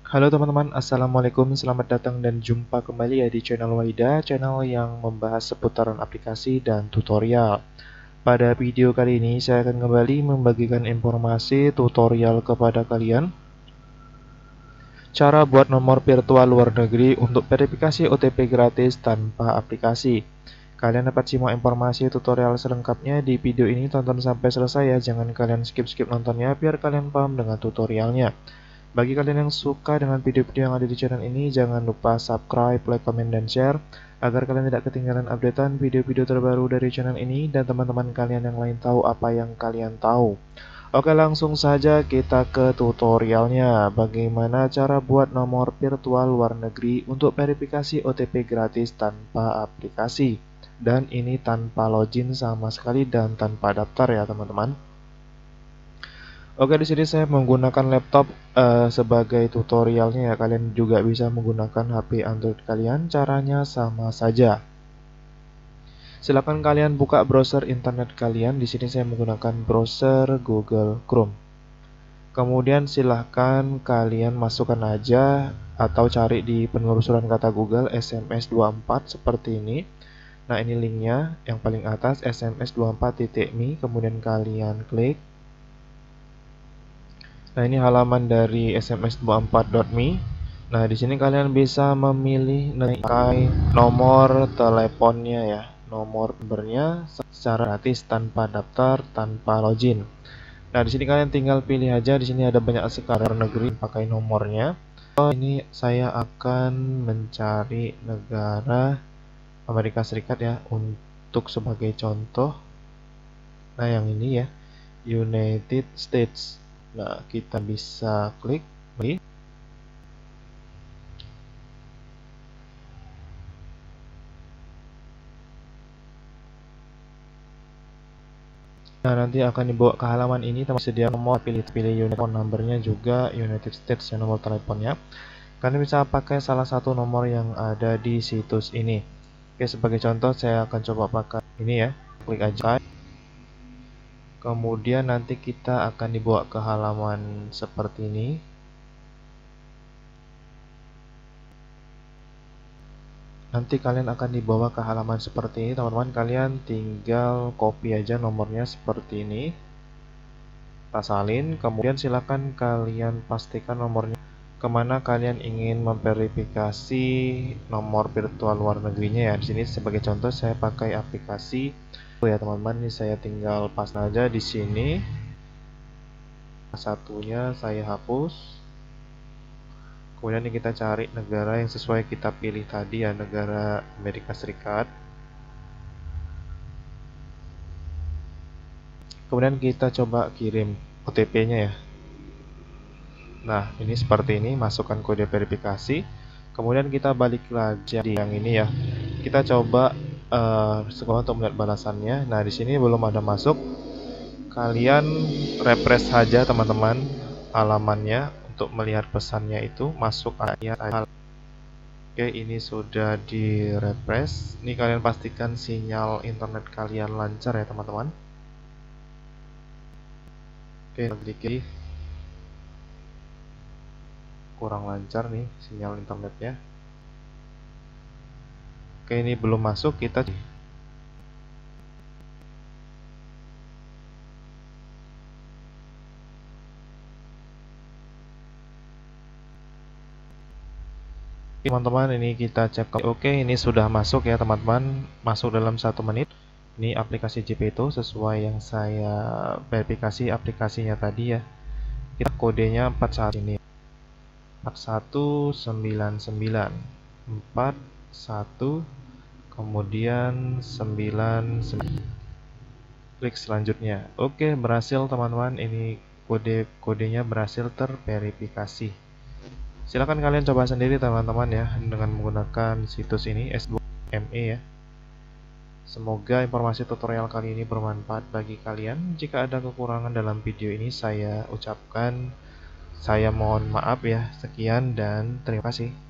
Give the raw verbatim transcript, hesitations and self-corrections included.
Halo teman-teman, Assalamualaikum, selamat datang dan jumpa kembali ya di channel Waida, channel yang membahas seputaran aplikasi dan tutorial. Pada video kali ini saya akan kembali membagikan informasi tutorial kepada kalian cara buat nomor virtual luar negeri untuk verifikasi O T P gratis tanpa aplikasi. Kalian dapat simak informasi tutorial selengkapnya di video ini, tonton sampai selesai ya, jangan kalian skip-skip nontonnya biar kalian paham dengan tutorialnya. Bagi kalian yang suka dengan video-video yang ada di channel ini, jangan lupa subscribe, like, comment, dan share agar kalian tidak ketinggalan updatean video-video terbaru dari channel ini dan teman-teman kalian yang lain tahu apa yang kalian tahu. Oke, langsung saja kita ke tutorialnya. Bagaimana cara buat nomor virtual luar negeri untuk verifikasi O T P gratis tanpa aplikasi. Dan ini tanpa login sama sekali dan tanpa daftar ya teman-teman. Oke, di sini saya menggunakan laptop uh, sebagai tutorialnya ya. Kalian juga bisa menggunakan H P Android kalian, caranya sama saja. Silakan kalian buka browser internet kalian. Di sini saya menggunakan browser Google Chrome. Kemudian silahkan kalian masukkan aja atau cari di penelusuran kata Google S M S dua puluh empat seperti ini. Nah, ini linknya yang paling atas S M S dua puluh empat titik me, kemudian kalian klik. Nah, ini halaman dari S M S dua puluh empat titik me. Nah, di sini kalian bisa memilih nomor teleponnya ya, nomor numbernya secara gratis tanpa daftar, tanpa login. Nah, di sini kalian tinggal pilih aja. Di sini ada banyak sekali negeri pakai nomornya. Oh, ini saya akan mencari negara Amerika Serikat ya untuk sebagai contoh. Nah, yang ini ya, United States. Nah, kita bisa klik pilih. Nah, nanti akan dibawa ke halaman ini, teman sedia nomor, pilih-pilih unit phone numbernya juga United States ya, nomor teleponnya. Kalian bisa pakai salah satu nomor yang ada di situs ini. Oke, sebagai contoh saya akan coba pakai ini ya, klik aja. Kemudian nanti kita akan dibawa ke halaman seperti ini. Nanti kalian akan dibawa ke halaman seperti ini, teman-teman. Kalian tinggal copy aja nomornya seperti ini. Kita salin, kemudian silakan kalian pastikan nomornya kemana kalian ingin memverifikasi nomor virtual luar negerinya ya. Di sini sebagai contoh saya pakai aplikasi. Oh ya teman-teman, ini saya tinggal pas aja di sini. Satunya saya hapus. Kemudian kita cari negara yang sesuai kita pilih tadi ya, negara Amerika Serikat. Kemudian kita coba kirim O T P-nya ya. Nah, ini seperti ini, masukkan kode verifikasi. Kemudian kita balik lagi di yang ini ya. Kita coba uh, sekolah untuk melihat balasannya. Nah, di sini belum ada masuk. Kalian refresh saja teman-teman halamannya untuk melihat pesannya itu masuk aja. Oke, ini sudah di refresh. Ini kalian pastikan sinyal internet kalian lancar ya teman-teman. Oke, klik kurang lancar nih sinyal internetnya. Oke, ini belum masuk, kita teman-teman, ini kita cek. Oke, ini sudah masuk ya teman-teman, masuk dalam satu menit. Ini aplikasi Gpayto sesuai yang saya verifikasi aplikasinya tadi ya. Kita kodenya empat puluh satu ini, empat satu sembilan sembilan empat satu kemudian sembilan sembilan. Klik selanjutnya. Oke, berhasil teman-teman, ini kode-kodenya berhasil terverifikasi. Silakan kalian coba sendiri teman-teman ya dengan menggunakan situs ini S dua M E ya. Semoga informasi tutorial kali ini bermanfaat bagi kalian. Jika ada kekurangan dalam video ini, saya ucapkan saya mohon maaf ya. Sekian dan terima kasih.